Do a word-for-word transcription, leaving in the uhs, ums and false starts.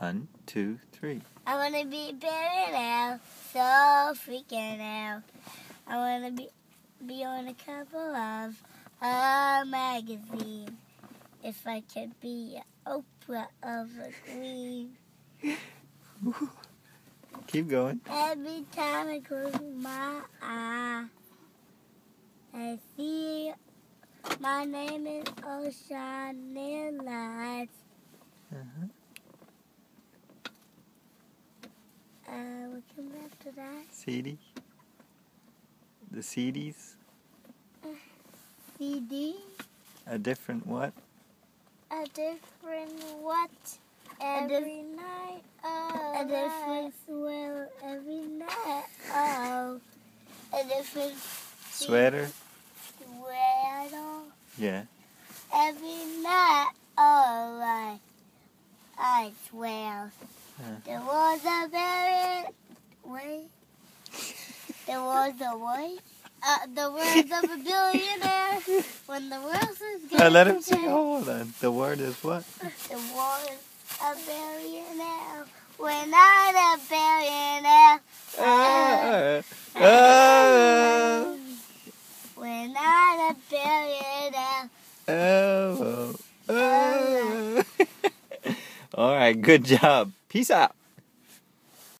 One, two, three. I want to be a billionaire, so freaking out. I want to be be on a cover of a magazine. If I could be Oprah of a queen. Keep going. Every time I close my eye, I see my name is all shining lights. Uh-huh. Uh, what comes after that? C D? The C Ds? C D? A different what? A different what? Every dif- night. Oh, a different swell every night. Oh, a different Sweater? Sweater. Yeah. Every night. Oh, right. I swear. Uh. There was a very wait. There was a what? Uh, the words of a billionaire when the world is good. Uh, let him sing. Hold on. The word is what? The word a billionaire when I'm a billionaire. Uh, uh, uh, when I'm a billionaire. oh, oh, oh. All right. Good job. Peace out.